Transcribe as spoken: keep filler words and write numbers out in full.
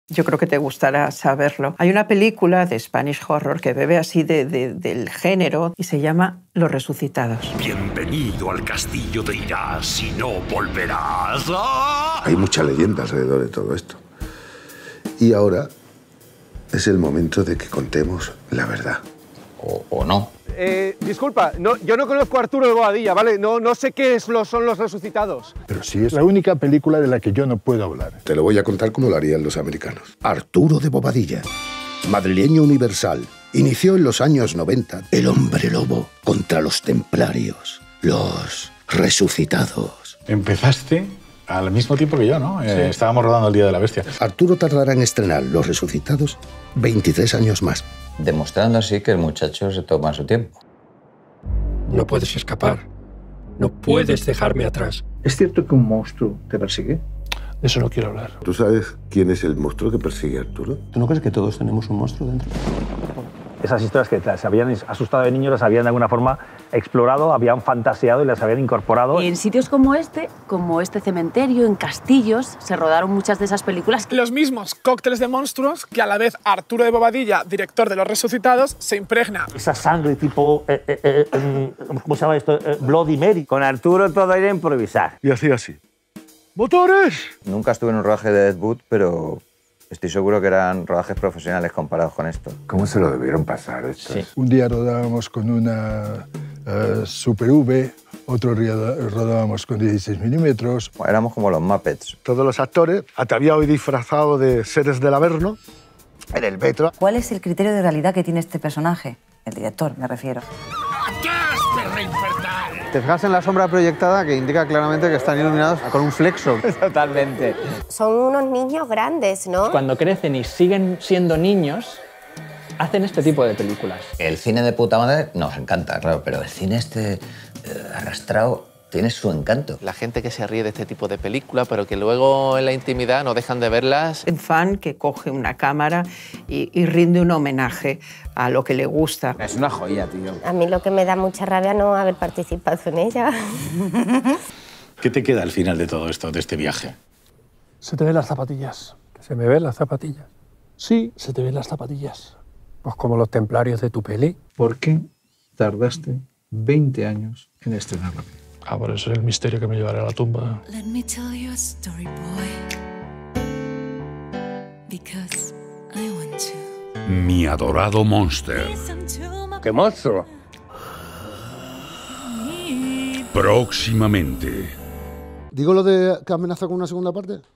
Yo creo que te gustará saberlo. Hay una película de Spanish Horror que bebe así de, de, del género y se llama Los Resucitados. Bienvenido al castillo de Irás, si no volverás. ¡Ah! Hay mucha leyenda alrededor de todo esto. Y ahora es el momento de que contemos la verdad. O, o no. Eh, disculpa, no, yo no conozco a Arturo de Bobadilla, ¿vale? No, no sé qué es lo, son los resucitados. Pero sí es la única película de la que yo no puedo hablar. Te lo voy a contar como lo harían los americanos. Arturo de Bobadilla, madrileño universal, inició en los años noventa El Hombre Lobo contra los templarios, los resucitados. Empezaste al mismo tiempo que yo, ¿no? Sí. Eh, estábamos rodando El Día de la Bestia. Arturo tardará en estrenar Los Resucitados veintitrés años más. Demostrando así que el muchacho se toma su tiempo. No puedes escapar. No puedes dejarme atrás. ¿Es cierto que un monstruo te persigue? De eso no quiero hablar. ¿Tú sabes quién es el monstruo que persigue a Arturo? ¿Tú no crees que todos tenemos un monstruo dentro? Esas historias que se habían asustado de niños las habían de alguna forma explorado, habían fantaseado y las habían incorporado. Y en sitios como este, como este cementerio, en castillos, se rodaron muchas de esas películas. Los mismos cócteles de monstruos que a la vez Arturo de Bobadilla, director de Los Resucitados, se impregna. Esa sangre tipo, eh, eh, eh, ¿cómo se llama esto? Eh, Bloody Mary. Con Arturo todo era improvisar. Y hacía así. ¡Motores! Nunca estuve en un rodaje de Ed Wood, pero estoy seguro que eran rodajes profesionales comparados con esto. ¿Cómo se lo debieron pasar esto? Sí. Un día rodábamos con una uh, Super V, otro día rodábamos con dieciséis milímetros. Bueno, éramos como los Muppets. Todos los actores, ataviados y disfrazados de seres del Averno, en el metro. ¿Cuál es el criterio de realidad que tiene este personaje? El director, me refiero. Te fijas en la sombra proyectada que indica claramente que están iluminados con un flexo. Totalmente. Son unos niños grandes, ¿no? Cuando crecen y siguen siendo niños, hacen este tipo de películas. El cine de puta madre nos encanta, claro, pero el cine este eh, arrastrado tiene su encanto. La gente que se ríe de este tipo de películas, pero que luego en la intimidad no dejan de verlas. Un fan que coge una cámara y, y rinde un homenaje a lo que le gusta. Es una joya, tío. A mí lo que me da mucha rabia no haber participado en ella. ¿Qué te queda al final de todo esto, de este viaje? Se te ven las zapatillas. ¿Se me ven las zapatillas? Sí, se te ven las zapatillas. Pues como los templarios de tu peli. ¿Por qué tardaste veinte años en estrenarla? Ah, por eso es el misterio que me llevará a la tumba. Let me tell you a story, boy. Because I want to. Mi adorado Monster. ¡Qué monstruo! Próximamente. ¿Digo lo de que amenaza con una segunda parte?